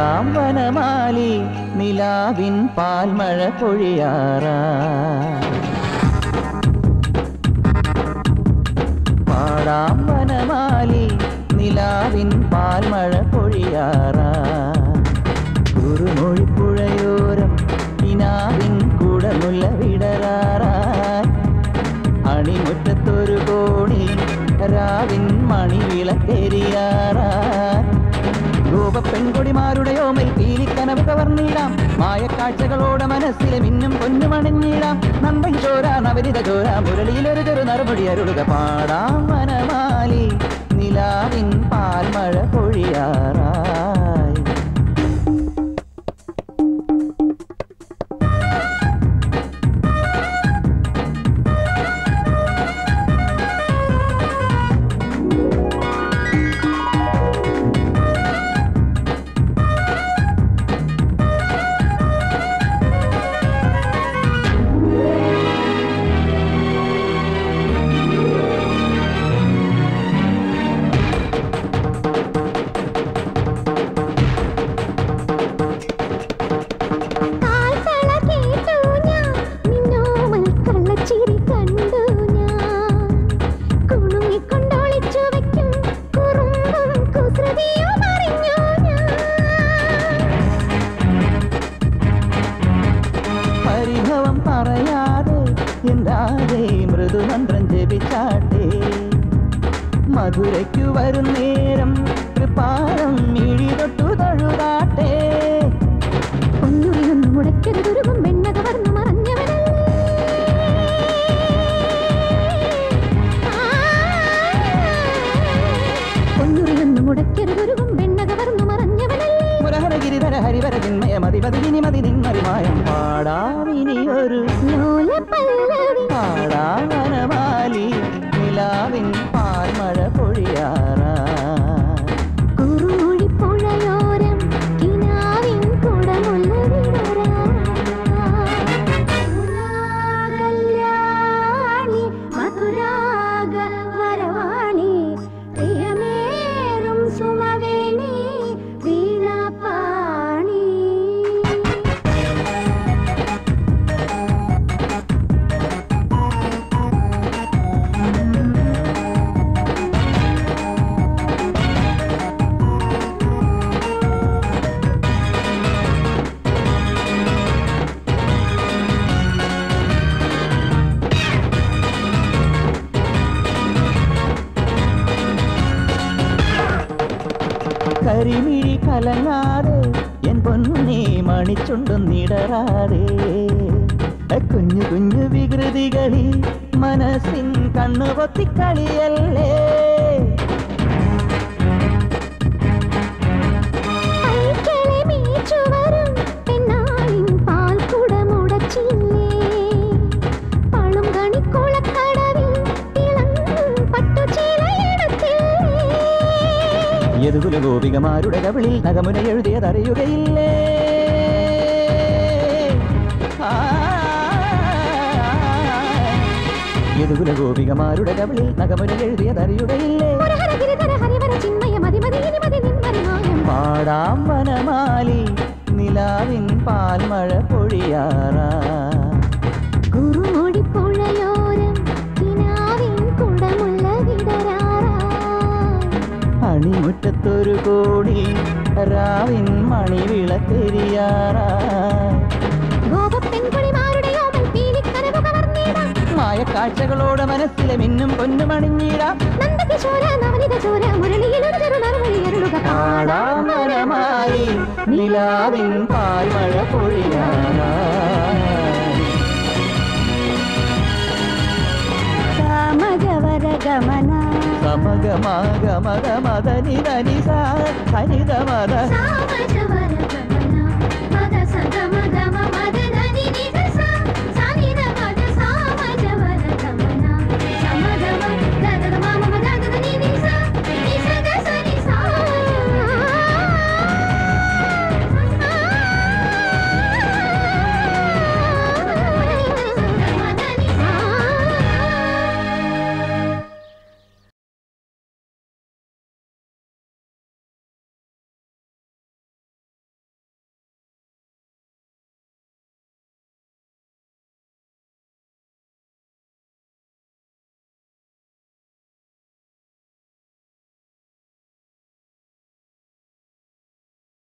പാടാം വനമാലി നിലാവിൻ പാൽമഴ പൊഴിയാറാ. പാടാം വനമാലി നിലാവിൻ പാൽമഴ പൊഴിയാറാ. കുറുമൊഴിപ്പുഴയോരം കിനാവിൻ കുടമുല്ല വിടരാറായി. അണിമുറ്റത്തൊരു കോണി രാവിൻ മണിവിളക്കെരിയാറായി. ഗോപപ്പെൺകൊടിമാരുടെ ഓമൽ പീലിക്കനവ് കവർന്നിടാം. മായക്കാഴ്ചകളോടെ മനസ്സിലെ മിന്നും പൊന്നുമണിഞ്ഞിടാം. നമ്പൻ ചോര നവരിത ചോര മുരളിയിലൊരു ചെറു നറുപടി അരുളുക. പാടാം വനമാലി നിലാവിൻ പാൽമഴ പൊഴിയാറായി. മൃദുമന്ത്രം ജപിച്ചാട്ടെ മധുരയ്ക്കു വരും നേരം കൃപാരം മിഴി തൊട്ടു തഴുതാട്ടെ. പൊന്നുറിയൊന്നു മുടക്കരുതുരുകും വെണ്ണക വർന്നു മറഞ്ഞവനല്ലേ. പൊന്നുറിയൊന്നു മുടക്കരുതുരുകും വെണ്ണക വർന്നു മറഞ്ഞവനല്ലേ. മുരഹര ഗിരിധര ഹരിവര ചിന്മയ മതിമതിനി മതി നിന്മറിമായം. പാടാമിനിയൊരു പാടാം വനമാലി നിലാവിൻ പാൽമഴ പൊഴിയാറാ. കുറുമൊഴിപ്പുഴയോരം കിനാവിൻ കുടമുല്ല വിടരാഗല്യാണി മധുരാഗ വരവാണി പ്രിയമേറും സുമവേണി വീണാപാണി. കരിമിഴി കലങ്ങാതെ എൻ പൊന്നേ മണിച്ചുണ്ടും നിടരാതെ. കുഞ്ഞു കുഞ്ഞു വികൃതികളിൽ മനസ്സിൻ കണ്ണുപൊത്തിക്കളിയല്ലേ. യദുകുല ഗോപികമാരുടെ കവിളിൽ നഗമുന എഴുതിയതറിയുകയില്ലേ. യദുകുല ഗോപികമാരുടെ കവിളിൽ നഗമുന എഴുതിയതറിയുകയില്ലേ. പാടാം വനമാലി നിലാവിൻ പാൽമഴ പൊഴിയാറാ. കുറുമൊഴിപ്പുഴയോരം കിനാവിൻ കുടമുല്ല വിടരാറാ. അണിമുറ്റത്തൊരു കോടി രാവിൻ മണിവിളക്കെരിയാറാ. മായക്കാഴ്ചകളോടെ മനസ്സിലെ മിന്നും പൊന്നുമണിഞ്ഞിടാം. പാടാം വനമാലി നിലാവിൻ പാൽമഴ പൊഴിയാറാ. സമഗമന സമഗമഗമഗമദനിധനിസ ഹരിതമദ